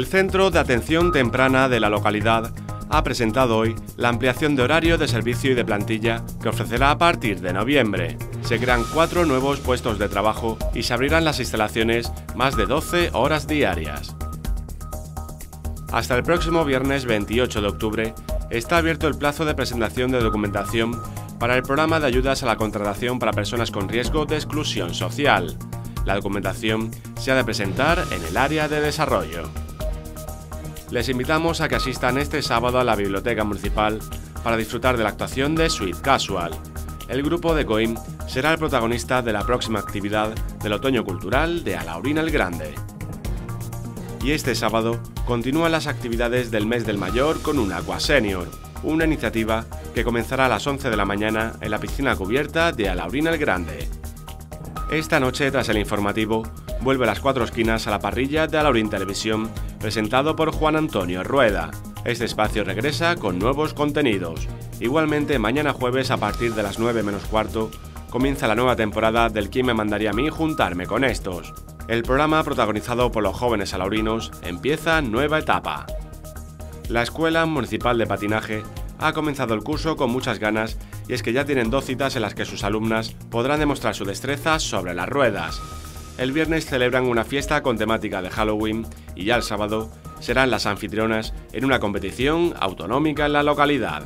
Centro de Atención Temprana de la localidad ha presentado hoy la ampliación de horario de servicio y de plantilla que ofrecerá a partir de noviembre. Se crean 4 nuevos puestos de trabajo y se abrirán las instalaciones más de 12 horas diarias. Hasta el próximo viernes 28 de octubre está abierto el plazo de presentación de documentación para el programa de ayudas a la contratación para personas con riesgo de exclusión social. La documentación se ha de presentar en el área de desarrollo. Les invitamos a que asistan este sábado a la Biblioteca Municipal para disfrutar de la actuación de Sweet Casual. El grupo de Coim será el protagonista de la próxima actividad del Otoño Cultural de Alhaurín el Grande. Y este sábado continúan las actividades del Mes del Mayor con un Aqua Senior, una iniciativa que comenzará a las 11 de la mañana en la piscina cubierta de Alhaurín el Grande. Esta noche, tras el informativo, vuelve a las 4 esquinas a la parrilla de Alhaurín Televisión, presentado por Juan Antonio Rueda. Este espacio regresa con nuevos contenidos. Igualmente, mañana jueves, a partir de las 9 menos cuarto, comienza la nueva temporada del ¿Quién me mandaría a mí juntarme con estos? El programa, protagonizado por los jóvenes alhaurinos, empieza nueva etapa. La Escuela Municipal de Patinaje ha comenzado el curso con muchas ganas y es que ya tienen 2 citas en las que sus alumnas podrán demostrar su destreza sobre las ruedas. El viernes celebran una fiesta con temática de Halloween y ya el sábado serán las anfitrionas en una competición autonómica en la localidad.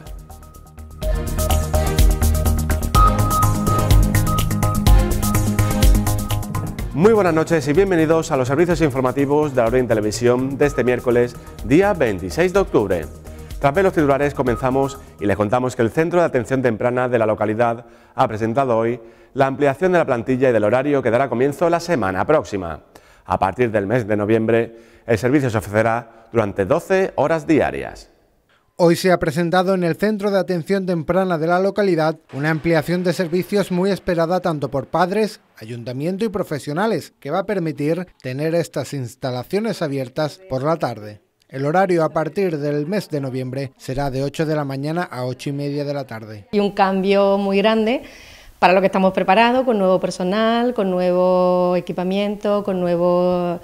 Muy buenas noches y bienvenidos a los servicios informativos de Alhaurín Televisión de este miércoles, día 26 de octubre. Tras ver los titulares comenzamos y les contamos que el Centro de Atención Temprana de la localidad ha presentado hoy la ampliación de la plantilla y del horario que dará comienzo la semana próxima. A partir del mes de noviembre, el servicio se ofrecerá durante 12 horas diarias. Hoy se ha presentado en el Centro de Atención Temprana de la localidad una ampliación de servicios muy esperada tanto por padres, ayuntamiento y profesionales, que va a permitir tener estas instalaciones abiertas por la tarde. El horario a partir del mes de noviembre será de 8 de la mañana a 8 y media de la tarde. Y un cambio muy grande para lo que estamos preparados, con nuevo personal, con nuevo equipamiento, con nuevo...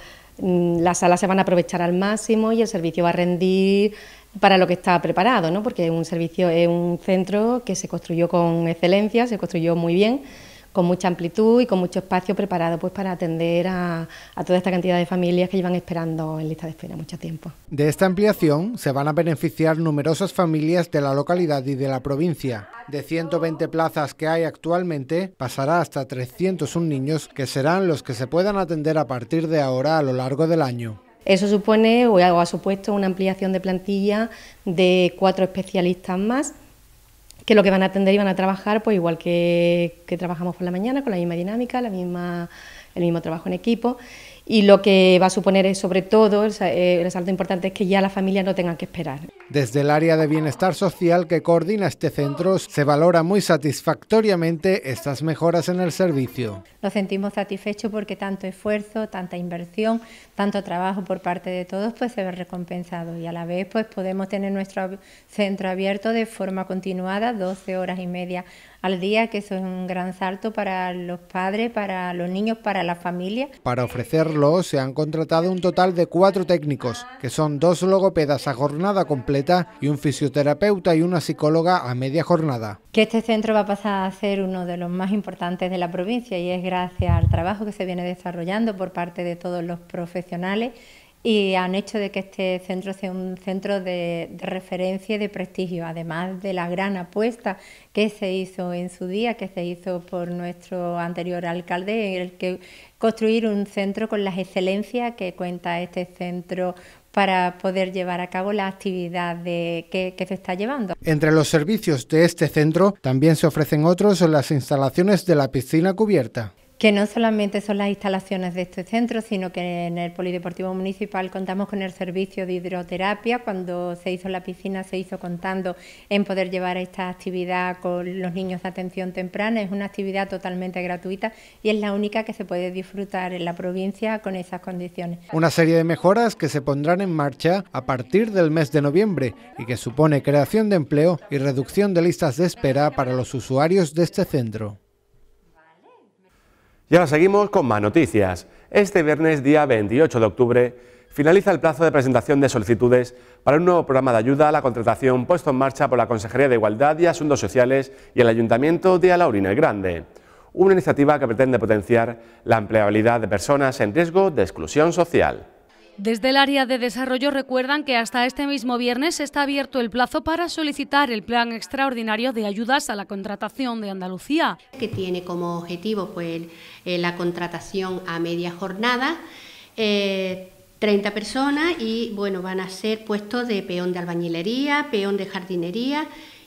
Las salas se van a aprovechar al máximo y el servicio va a rendir para lo que está preparado, ¿no? Porque es un centro que se construyó con excelencia, se construyó muy bien, con mucha amplitud y con mucho espacio preparado pues para atender a toda esta cantidad de familias que llevan esperando en lista de espera mucho tiempo. De esta ampliación se van a beneficiar numerosas familias de la localidad y de la provincia. De 120 plazas que hay actualmente, pasará hasta 301 niños que serán los que se puedan atender a partir de ahora a lo largo del año. Eso supone o ha supuesto una ampliación de plantilla de 4 especialistas más, que lo que van a atender y van a trabajar pues igual que trabajamos por la mañana, con la misma dinámica, el mismo trabajo en equipo, y lo que va a suponer es sobre todo, el salto importante es que ya las familias no tengan que esperar. Desde el área de bienestar social que coordina este centro se valora muy satisfactoriamente estas mejoras en el servicio. Nos sentimos satisfechos porque tanto esfuerzo, tanta inversión, tanto trabajo por parte de todos pues se ve recompensado y a la vez pues podemos tener nuestro centro abierto de forma continuada 12 horas y media al día, que eso es un gran salto para los padres, para los niños, para la familia. Para ofrecerlo se han contratado un total de 4 técnicos, que son 2 logopedas a jornada completa y un fisioterapeuta y una psicóloga a media jornada. Que este centro va a pasar a ser uno de los más importantes de la provincia y es gracias al trabajo que se viene desarrollando por parte de todos los profesionales y han hecho de que este centro sea un centro de referencia y de prestigio, además de la gran apuesta que se hizo en su día, que se hizo por nuestro anterior alcalde, el que construir un centro con las excelencias que cuenta este centro para poder llevar a cabo la actividad que se está llevando. Entre los servicios de este centro también se ofrecen otros en las instalaciones de la piscina cubierta. Que no solamente son las instalaciones de este centro, sino que en el Polideportivo Municipal contamos con el servicio de hidroterapia. Cuando se hizo la piscina se hizo contando en poder llevar esta actividad con los niños de atención temprana. Es una actividad totalmente gratuita y es la única que se puede disfrutar en la provincia con esas condiciones. Una serie de mejoras que se pondrán en marcha a partir del mes de noviembre y que supone creación de empleo y reducción de listas de espera para los usuarios de este centro. Y ahora seguimos con más noticias. Este viernes, día 28 de octubre, Finaliza el plazo de presentación de solicitudes para un nuevo programa de ayuda a la contratación puesto en marcha por la Consejería de Igualdad y Asuntos Sociales y el Ayuntamiento de Alaurín el Grande. Una iniciativa que pretende potenciar la empleabilidad de personas en riesgo de exclusión social. Desde el área de desarrollo recuerdan que hasta este mismo viernes está abierto el plazo para solicitar el Plan Extraordinario de Ayudas a la Contratación de Andalucía, que tiene como objetivo la contratación a media jornada, 30 personas y bueno, van a ser puestos de peón de albañilería, peón de jardinería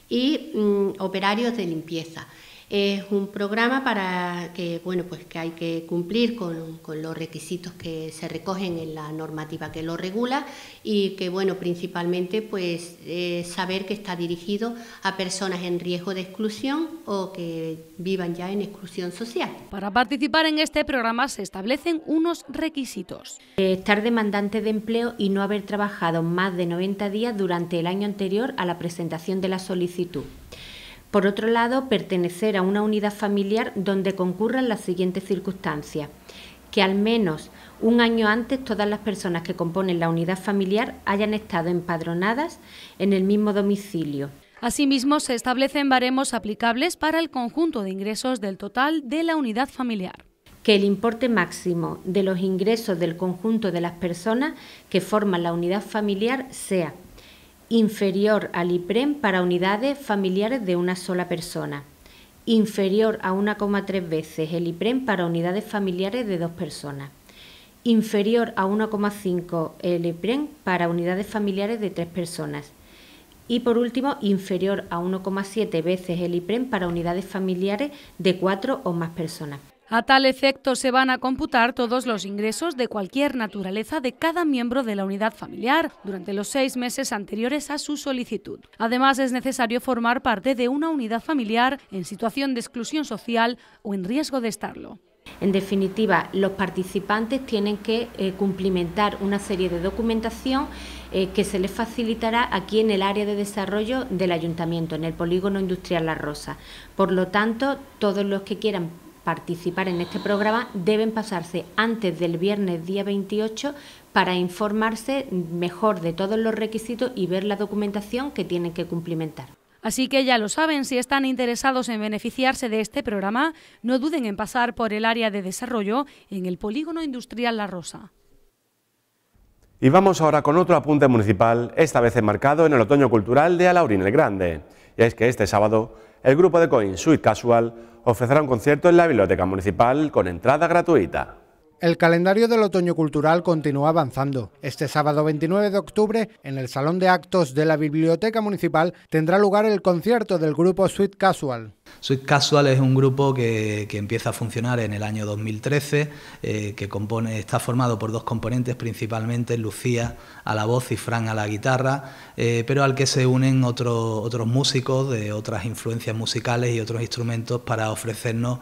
y operarios de limpieza. Es un programa para que, bueno, pues que hay que cumplir con los requisitos que se recogen en la normativa que lo regula y que, bueno, principalmente pues saber que está dirigido a personas en riesgo de exclusión o que vivan ya en exclusión social. Para participar en este programa se establecen unos requisitos. Estar demandante de empleo y no haber trabajado más de 90 días durante el año anterior a la presentación de la solicitud. Por otro lado, pertenecer a una unidad familiar donde concurran las siguientes circunstancias: que al menos un año antes todas las personas que componen la unidad familiar hayan estado empadronadas en el mismo domicilio. Asimismo, se establecen baremos aplicables para el conjunto de ingresos del total de la unidad familiar. Que el importe máximo de los ingresos del conjunto de las personas que forman la unidad familiar sea inferior al IPREM para unidades familiares de una sola persona, inferior a 1,3 veces el IPREM para unidades familiares de 2 personas, inferior a 1,5 el IPREM para unidades familiares de 3 personas y, por último, inferior a 1,7 veces el IPREM para unidades familiares de 4 o más personas. A tal efecto se van a computar todos los ingresos de cualquier naturaleza de cada miembro de la unidad familiar durante los 6 meses anteriores a su solicitud. Además, es necesario formar parte de una unidad familiar en situación de exclusión social o en riesgo de estarlo. En definitiva, los participantes tienen que cumplimentar una serie de documentación que se les facilitará aquí en el área de desarrollo del Ayuntamiento, en el Polígono Industrial La Rosa. Por lo tanto, todos los que quieran participar en este programa deben pasarse antes del viernes día 28 para informarse mejor de todos los requisitos y ver la documentación que tienen que cumplimentar. Así que ya lo saben, si están interesados en beneficiarse de este programa, no duden en pasar por el área de desarrollo en el Polígono Industrial La Rosa. Y vamos ahora con otro apunte municipal, esta vez enmarcado en el Otoño Cultural de Alaurín el Grande. Y es que este sábado el grupo de Coin Sweet Casual ofrecerá un concierto en la Biblioteca Municipal con entrada gratuita. El calendario del Otoño Cultural continúa avanzando. Este sábado 29 de octubre, en el Salón de Actos de la Biblioteca Municipal, tendrá lugar el concierto del grupo Sweet Casual. Sweet Casual es un grupo que empieza a funcionar en el año 2013, está formado por 2 componentes principalmente, Lucía a la voz y Fran a la guitarra, pero al que se unen otros músicos de otras influencias musicales y otros instrumentos para ofrecernos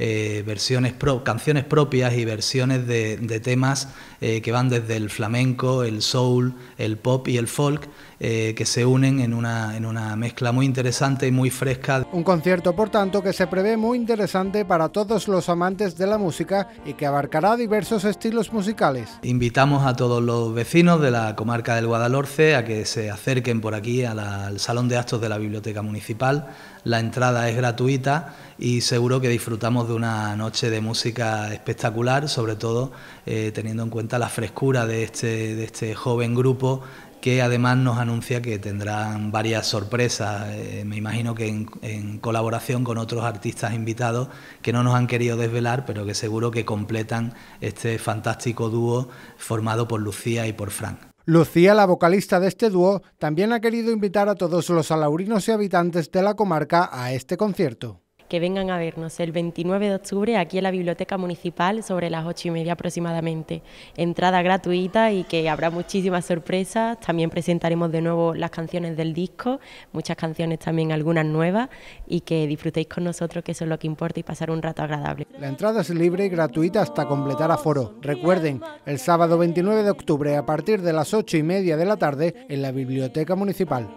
canciones propias y versiones de temas que van desde el flamenco, el soul, el pop y el folk, que se unen en una mezcla muy interesante y muy fresca. Un concierto, por tanto, que se prevé muy interesante para todos los amantes de la música y que abarcará diversos estilos musicales. Invitamos a todos los vecinos de la comarca del Guadalhorce a que se acerquen por aquí al Salón de Actos de la Biblioteca Municipal. La entrada es gratuita y seguro que disfrutamos de una noche de música espectacular, sobre todo teniendo en cuenta la frescura de este joven grupo, que además nos anuncia que tendrán varias sorpresas, me imagino que en colaboración con otros artistas invitados que no nos han querido desvelar, pero que seguro que completan este fantástico dúo formado por Lucía y por Fran. Lucía, la vocalista de este dúo, también ha querido invitar a todos los alaurinos y habitantes de la comarca a este concierto. Que vengan a vernos el 29 de octubre aquí en la Biblioteca Municipal sobre las 8:30 aproximadamente. Entrada gratuita y que habrá muchísimas sorpresas. También presentaremos de nuevo las canciones del disco, muchas canciones también, algunas nuevas, y que disfrutéis con nosotros, que eso es lo que importa, y pasar un rato agradable. La entrada es libre y gratuita hasta completar aforo. Recuerden, el sábado 29 de octubre a partir de las 8:30 de la tarde en la Biblioteca Municipal.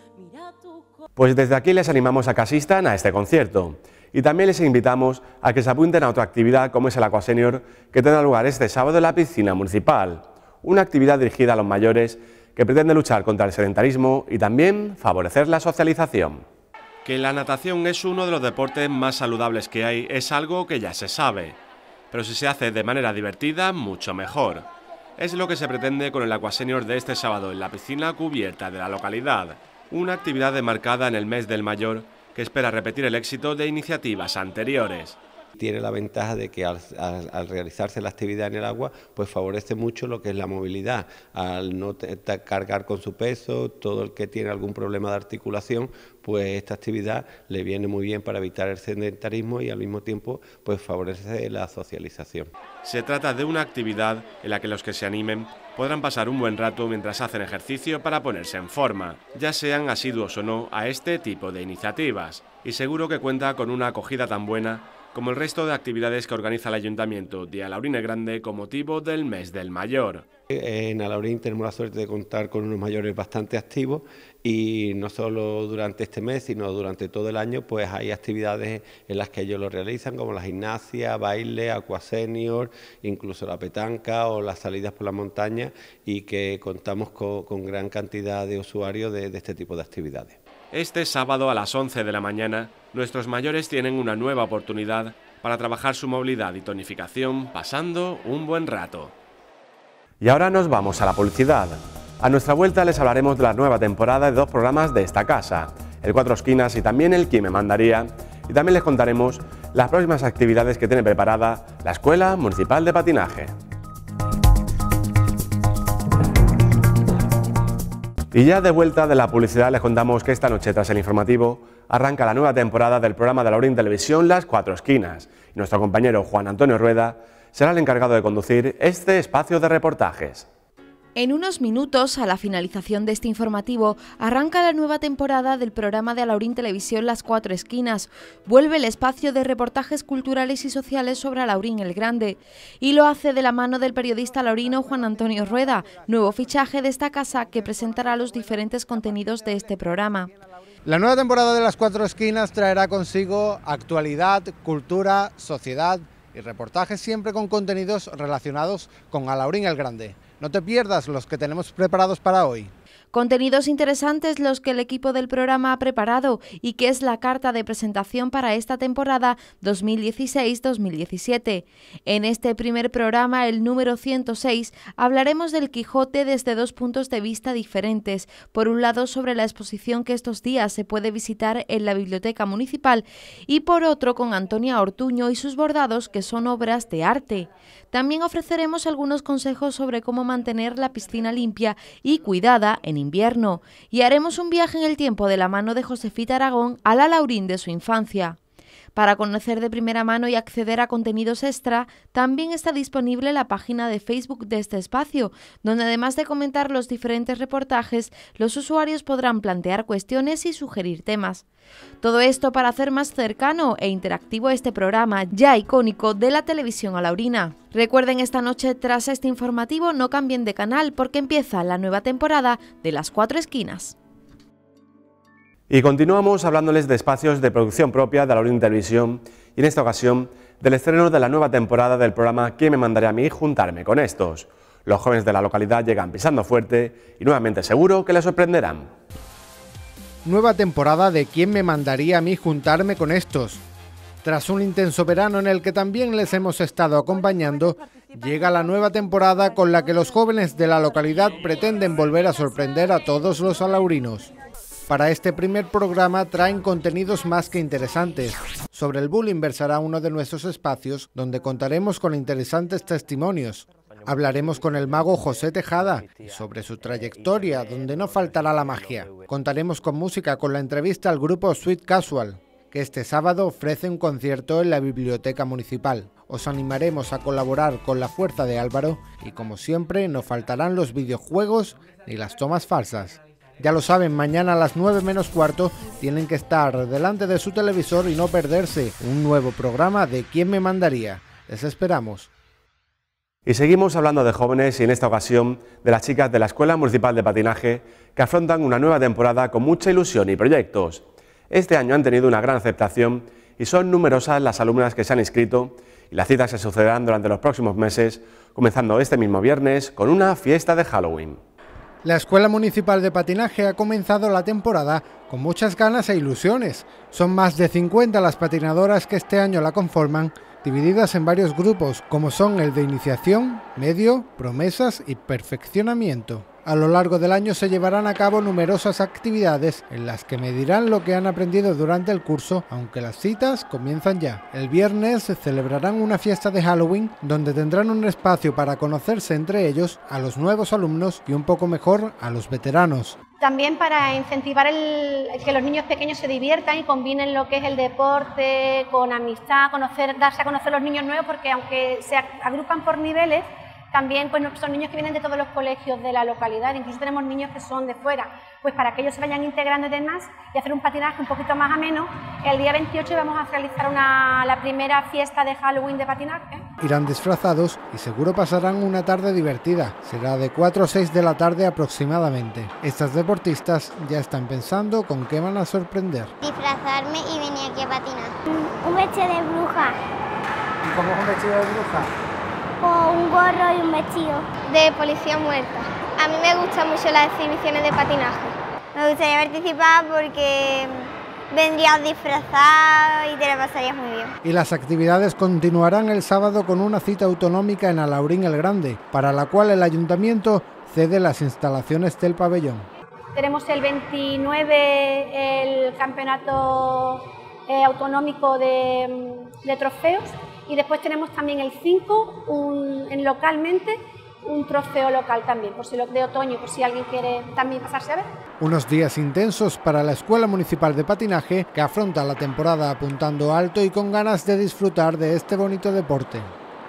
Pues desde aquí les animamos a que asistan a este concierto y también les invitamos a que se apunten a otra actividad como es el Aqua Senior, que tendrá lugar este sábado en la piscina municipal. una actividad dirigida a los mayores que pretende luchar contra el sedentarismo y también favorecer la socialización. Que la natación es uno de los deportes más saludables que hay es algo que ya se sabe, pero si se hace de manera divertida, mucho mejor. Es lo que se pretende con el Aquasenior de este sábado en la piscina cubierta de la localidad, una actividad enmarcada en el mes del mayor que espera repetir el éxito de iniciativas anteriores. Tiene la ventaja de que al realizarse la actividad en el agua, pues favorece mucho lo que es la movilidad, al no cargar con su peso. Todo el que tiene algún problema de articulación, pues esta actividad le viene muy bien para evitar el sedentarismo y al mismo tiempo pues favorece la socialización. Se trata de una actividad en la que los que se animen podrán pasar un buen rato mientras hacen ejercicio para ponerse en forma, ya sean asiduos o no a este tipo de iniciativas, y seguro que cuenta con una acogida tan buena como el resto de actividades que organiza el Ayuntamiento de Alaurín el Grande con motivo del mes del mayor. En Alaurín tenemos la suerte de contar con unos mayores bastante activos y no solo durante este mes, sino durante todo el año, pues hay actividades en las que ellos lo realizan, como la gimnasia, baile, aquasenior, incluso la petanca o las salidas por la montaña, y que contamos con gran cantidad de usuarios de este tipo de actividades. Este sábado a las 11 de la mañana, nuestros mayores tienen una nueva oportunidad para trabajar su movilidad y tonificación pasando un buen rato. Y ahora nos vamos a la publicidad. A nuestra vuelta les hablaremos de la nueva temporada de 2 programas de esta casa, el Cuatro Esquinas y también el Quién me mandaría, y también les contaremos las próximas actividades que tiene preparada la Escuela Municipal de Patinaje. Y ya de vuelta de la publicidad les contamos que esta noche, tras el informativo, arranca la nueva temporada del programa de Alaurín Televisión Las Cuatro Esquinas. Y nuestro compañero Juan Antonio Rueda será el encargado de conducir este espacio de reportajes. En unos minutos, a la finalización de este informativo, arranca la nueva temporada del programa de Alaurín Televisión Las Cuatro Esquinas. Vuelve el espacio de reportajes culturales y sociales sobre Alaurín el Grande. Y lo hace de la mano del periodista alaurino Juan Antonio Rueda, nuevo fichaje de esta casa que presentará los diferentes contenidos de este programa. La nueva temporada de Las Cuatro Esquinas traerá consigo actualidad, cultura, sociedad y reportajes siempre con contenidos relacionados con Alaurín el Grande. No te pierdas los que tenemos preparados para hoy. Contenidos interesantes los que el equipo del programa ha preparado y que es la carta de presentación para esta temporada 2016-2017. En este primer programa, el número 106, hablaremos del Quijote desde 2 puntos de vista diferentes. Por un lado, sobre la exposición que estos días se puede visitar en la Biblioteca Municipal y por otro con Antonia Ortuño y sus bordados, que son obras de arte. También ofreceremos algunos consejos sobre cómo mantener la piscina limpia y cuidada en invierno, y haremos un viaje en el tiempo de la mano de Josefita Aragón al Alaurín de su infancia. Para conocer de primera mano y acceder a contenidos extra, también está disponible la página de Facebook de este espacio, donde además de comentar los diferentes reportajes, los usuarios podrán plantear cuestiones y sugerir temas. Todo esto para hacer más cercano e interactivo este programa ya icónico de la televisión alaurina. Recuerden, esta noche tras este informativo no cambien de canal porque empieza la nueva temporada de Las Cuatro Esquinas. Y continuamos hablándoles de espacios de producción propia de Alaurín Televisión y en esta ocasión del estreno de la nueva temporada del programa ¿Quién me mandaría a mí juntarme con estos? Los jóvenes de la localidad llegan pisando fuerte y nuevamente seguro que les sorprenderán. Nueva temporada de ¿Quién me mandaría a mí juntarme con estos? Tras un intenso verano en el que también les hemos estado acompañando, llega la nueva temporada con la que los jóvenes de la localidad pretenden volver a sorprender a todos los alaurinos. Para este primer programa traen contenidos más que interesantes. Sobre el bullying versará uno de nuestros espacios donde contaremos con interesantes testimonios. Hablaremos con el mago José Tejada y sobre su trayectoria, donde no faltará la magia. Contaremos con música con la entrevista al grupo Sweet Casual, que este sábado ofrece un concierto en la Biblioteca Municipal. Os animaremos a colaborar con la fuerza de Álvaro y, como siempre, no faltarán los videojuegos ni las tomas falsas. Ya lo saben, mañana a las 9 menos cuarto tienen que estar delante de su televisor y no perderse un nuevo programa de ¿Quién me mandaría? Les esperamos. Y seguimos hablando de jóvenes y en esta ocasión de las chicas de la Escuela Municipal de Patinaje que afrontan una nueva temporada con mucha ilusión y proyectos. Este año han tenido una gran aceptación y son numerosas las alumnas que se han inscrito y las citas se sucederán durante los próximos meses comenzando este mismo viernes con una fiesta de Halloween. La Escuela Municipal de Patinaje ha comenzado la temporada con muchas ganas e ilusiones. Son más de 50 las patinadoras que este año la conforman, divididas en varios grupos, como son el de iniciación, medio, promesas y perfeccionamiento. A lo largo del año se llevarán a cabo numerosas actividades en las que medirán lo que han aprendido durante el curso, aunque las citas comienzan ya. El viernes se celebrarán una fiesta de Halloween donde tendrán un espacio para conocerse entre ellos, a los nuevos alumnos y un poco mejor a los veteranos. También para incentivar que los niños pequeños se diviertan y combinen lo que es el deporte con amistad, darse a conocer los niños nuevos, porque aunque se agrupan por niveles, también pues, son niños que vienen de todos los colegios de la localidad, incluso tenemos niños que son de fuera, pues para que ellos se vayan integrando y demás y hacer un patinaje un poquito más ameno. El día 28 vamos a realizar la primera fiesta de Halloween de patinaje. Irán disfrazados y seguro pasarán una tarde divertida. Será de 4 a 6 de la tarde aproximadamente. Estas deportistas ya están pensando con qué van a sorprender. Disfrazarme y venir aquí a patinar. Un vestido de bruja. ¿Y cómo es un vestido de bruja? Con un gorro y un vestido de policía muerta. A mí me gustan mucho las exhibiciones de patinaje. Me gustaría participar porque vendrías disfrazado y te lo pasarías muy bien. Y las actividades continuarán el sábado con una cita autonómica en Alhaurín el Grande, para la cual el ayuntamiento cede las instalaciones del pabellón. Tenemos el 29 el campeonato autonómico de trofeos. Y después tenemos también el 5, localmente, un trofeo local también, de otoño, por si alguien quiere también pasarse a ver. Unos días intensos para la Escuela Municipal de Patinaje, que afronta la temporada apuntando alto y con ganas de disfrutar de este bonito deporte.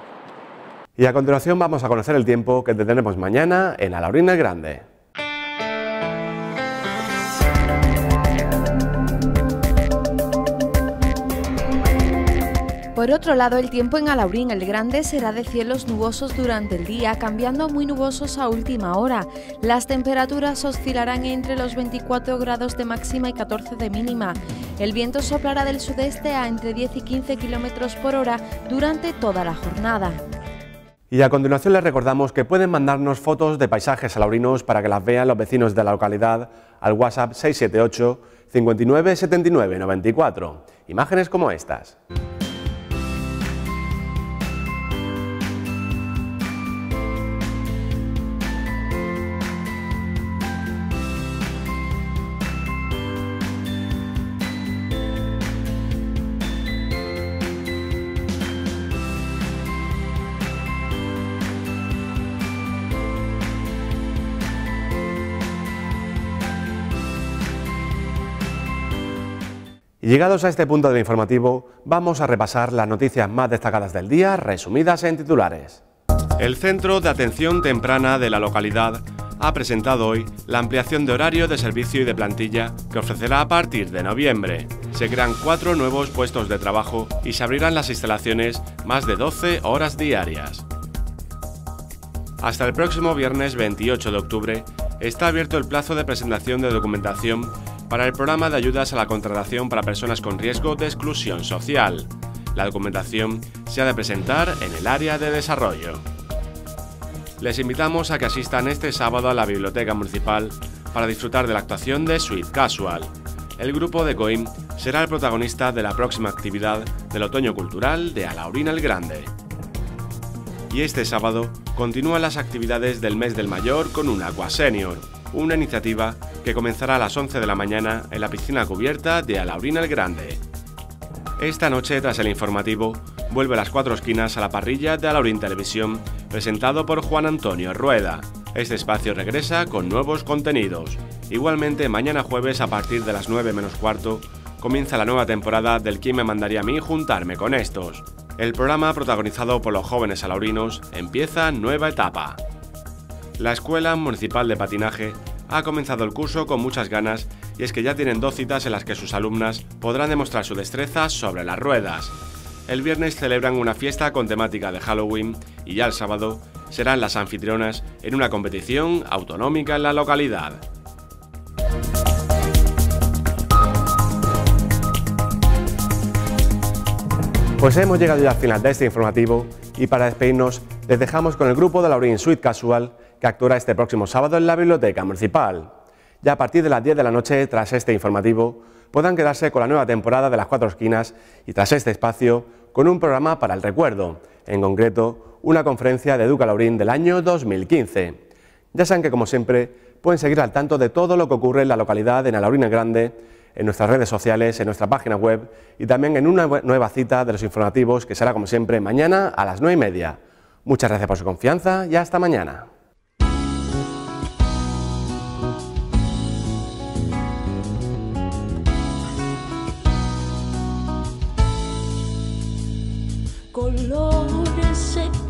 Y a continuación vamos a conocer el tiempo que tendremos mañana en Alhaurín el Grande. Por otro lado, el tiempo en Alhaurín el Grande será de cielos nubosos durante el día, cambiando a muy nubosos a última hora. Las temperaturas oscilarán entre los 24 grados de máxima y 14 de mínima. El viento soplará del sudeste a entre 10 y 15 kilómetros por hora durante toda la jornada. Y a continuación les recordamos que pueden mandarnos fotos de paisajes alhaurinos para que las vean los vecinos de la localidad al WhatsApp 678 59 79 94. Imágenes como estas. Y llegados a este punto del informativo, vamos a repasar las noticias más destacadas del día, resumidas en titulares. El Centro de Atención Temprana de la localidad ha presentado hoy la ampliación de horario de servicio y de plantilla que ofrecerá a partir de noviembre. Se crean 4 nuevos puestos de trabajo y se abrirán las instalaciones más de 12 horas diarias. Hasta el próximo viernes 28 de octubre está abierto el plazo de presentación de documentación para el programa de ayudas a la contratación para personas con riesgo de exclusión social. La documentación se ha de presentar en el área de desarrollo. Les invitamos a que asistan este sábado a la Biblioteca Municipal para disfrutar de la actuación de Sweet Casual. El grupo de Coim será el protagonista de la próxima actividad del Otoño Cultural de Alhaurín el Grande. Y este sábado continúan las actividades del Mes del Mayor con un Aqua Senior, una iniciativa que comenzará a las 11 de la mañana en la piscina cubierta de Alhaurín el Grande. Esta noche, tras el informativo, vuelve a las 4 esquinas a la parrilla de Alhaurín Televisión, presentado por Juan Antonio Rueda. Este espacio regresa con nuevos contenidos. Igualmente, mañana jueves, a partir de las 9 menos cuarto, comienza la nueva temporada del ¿Quién me mandaría a mí juntarme con estos? El programa, protagonizado por los jóvenes alhaurinos, empieza nueva etapa. La Escuela Municipal de Patinaje ha comenzado el curso con muchas ganas y es que ya tienen 2 citas en las que sus alumnas podrán demostrar su destreza sobre las ruedas. El viernes celebran una fiesta con temática de Halloween y ya el sábado serán las anfitrionas en una competición autonómica en la localidad. Pues hemos llegado ya al final de este informativo y para despedirnos Les dejamos con el grupo de Laurín Sweet Casual, que actuará este próximo sábado en la Biblioteca Municipal. Ya a partir de las 10 de la noche, tras este informativo, podrán quedarse con la nueva temporada de Las Cuatro Esquinas y tras este espacio, con un programa para el recuerdo, en concreto, una conferencia de Educa Laurín del año 2015. Ya saben que, como siempre, pueden seguir al tanto de todo lo que ocurre en la localidad de Nalaurín el Grande, en nuestras redes sociales, en nuestra página web y también en una nueva cita de los informativos que será, como siempre, mañana a las 9:30. Muchas gracias por su confianza y hasta mañana. Colores